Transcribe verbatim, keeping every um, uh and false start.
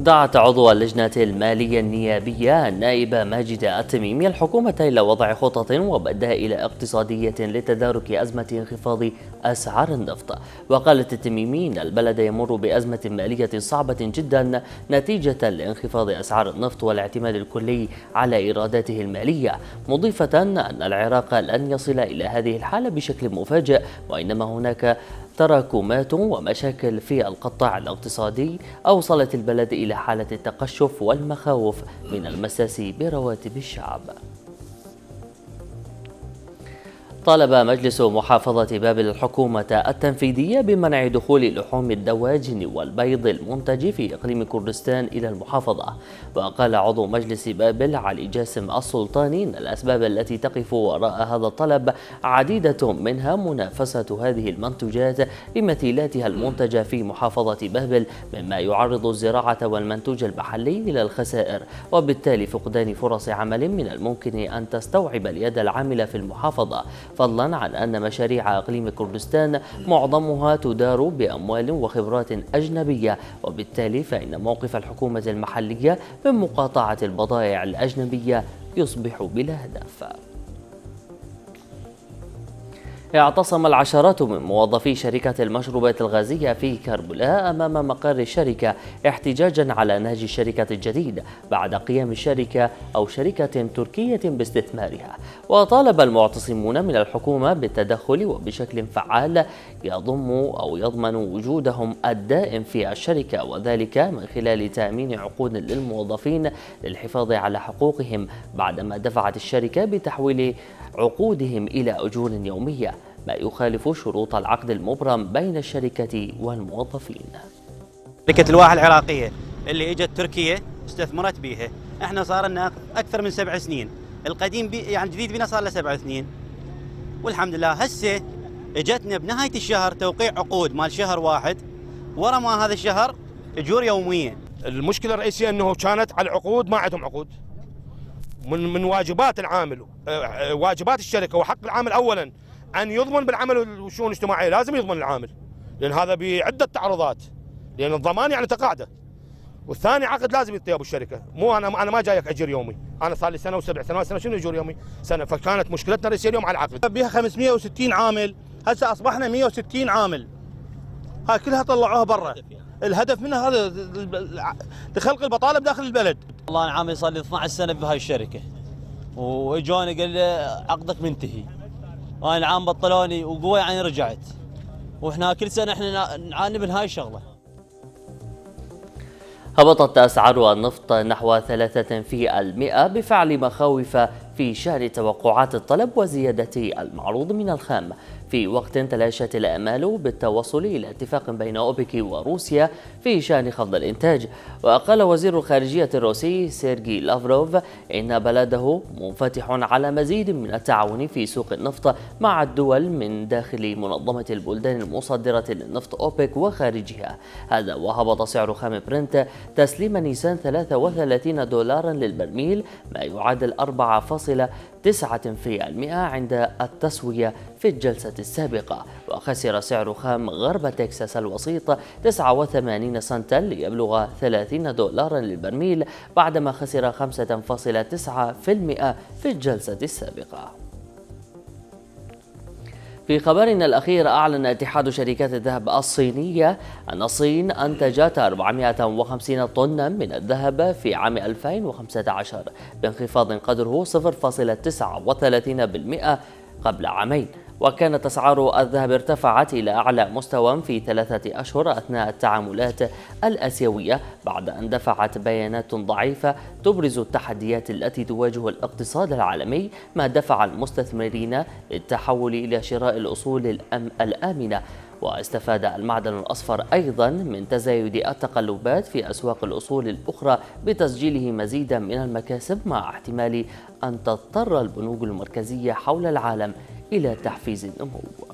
دعت عضو اللجنة المالية النيابية النائبة ماجدة التميمي الحكومة إلى وضع خطط وبدائل اقتصادية لتدارك أزمة انخفاض أسعار النفط. وقالت التميمي إن البلد يمر بأزمة مالية صعبة جدا نتيجة لانخفاض أسعار النفط والاعتماد الكلي على إيراداته المالية، مضيفة أن العراق لن يصل إلى هذه الحالة بشكل مفاجئ، وإنما هناك تراكمات ومشاكل في القطاع الاقتصادي أوصلت البلد إلى حالة التقشف والمخاوف من المساس برواتب الشعب. طالب مجلس محافظة بابل الحكومة التنفيذية بمنع دخول لحوم الدواجن والبيض المنتج في إقليم كردستان إلى المحافظة. وقال عضو مجلس بابل علي جاسم السلطاني إن الأسباب التي تقف وراء هذا الطلب عديدة، منها منافسة هذه المنتوجات بمثيلاتها المنتجة في محافظة بابل، مما يعرض الزراعة والمنتوج المحلي إلى الخسائر، وبالتالي فقدان فرص عمل من الممكن أن تستوعب اليد العاملة في المحافظة، فضلا عن أن مشاريع إقليم كردستان معظمها تدار بأموال وخبرات أجنبية، وبالتالي فإن موقف الحكومة المحلية من مقاطعة البضائع الأجنبية يصبح بلا هدف. اعتصم العشرات من موظفي شركة المشروبات الغازية في كربلاء أمام مقر الشركة احتجاجا على نهج الشركة الجديد بعد قيام الشركة أو شركة تركية باستثمارها. وطالب المعتصمون من الحكومة بالتدخل وبشكل فعال يضم أو يضمن وجودهم الدائم في الشركة، وذلك من خلال تأمين عقود للموظفين للحفاظ على حقوقهم بعدما دفعت الشركة بتحويل عقودهم إلى أجور يومية، ما يخالف شروط العقد المبرم بين الشركة والموظفين. شركة الواحة العراقية اللي اجت تركيا استثمرت بيها، احنا صار لنا اكثر من سبع سنين، القديم بي يعني جديد بينا صار له سبع سنين، والحمد لله هسه اجتنا بنهاية الشهر توقيع عقود مال شهر واحد، ورا ما هذا الشهر اجور يومية. المشكلة الرئيسية انه كانت على العقود، ما عندهم عقود. من من واجبات العامل، واجبات الشركه وحق العامل اولا ان يضمن بالعمل والشؤون الاجتماعيه، لازم يضمن العامل لان هذا بعده تعرضات، لان الضمان يعني تقاعده. والثاني عقد لازم يعطيه ابو الشركه، مو انا انا ما جايك اجر يومي، انا صار لي سنه وسبع سنوات سنه شنو اجور يومي؟ سنه. فكانت مشكلتنا الرئيسيه اليوم على العقد. بها خمسمئة وستين عامل، هسه اصبحنا مئة وستين عامل، هاي كلها طلعوها برا. الهدف منها هذا لخلق البطاله بداخل البلد. والله انا عامل صار لي اثنعش سنه بهاي الشركه، واجوني قال لي عقدك منتهي، وانا العام بطلوني وقوي يعني رجعت، واحنا كل سنه احنا نعاني من هاي الشغله. هبطت أسعار النفط نحو ثلاثة في المئة بفعل مخاوف في شأن توقعات الطلب وزيادة المعروض من الخام، في وقت تلاشت الآمال بالتوصل إلى اتفاق بين أوبك وروسيا في شأن خفض الإنتاج. وقال وزير الخارجية الروسي سيرجي لافروف إن بلده منفتح على مزيد من التعاون في سوق النفط مع الدول من داخل منظمة البلدان المصدرة للنفط أوبك وخارجها. هذا وهبط سعر خام برنت تسليم نيسان ثلاثة وثلاثين دولارا للبرميل، ما يعادل أربعة فاصلة تسعة في المئة عند التسوية في الجلسة السابقة. وخسر سعر خام غرب تكساس الوسيط تسعة وثمانين سنتا ليبلغ ثلاثين دولارا للبرميل، بعدما خسر خمسة فاصلة تسعة في المئة في الجلسة السابقة. في خبرنا الأخير، أعلن اتحاد شركات الذهب الصينية أن الصين أنتجت أربعمئة وخمسين طنا من الذهب في عام ألفين وخمسة عشر بانخفاض قدره صفر فاصلة تسعة وثلاثين بالمئة قبل عامين. وكانت أسعار الذهب ارتفعت إلى أعلى مستوى في ثلاثة أشهر أثناء التعاملات الآسيوية، بعد أن دفعت بيانات ضعيفة تبرز التحديات التي تواجه الاقتصاد العالمي، ما دفع المستثمرين للتحول إلى شراء الأصول الآمنة. واستفاد المعدن الأصفر أيضا من تزايد التقلبات في أسواق الأصول الأخرى بتسجيله مزيدا من المكاسب، مع احتمال أن تضطر البنوك المركزية حول العالم إلى تحفيز النمو.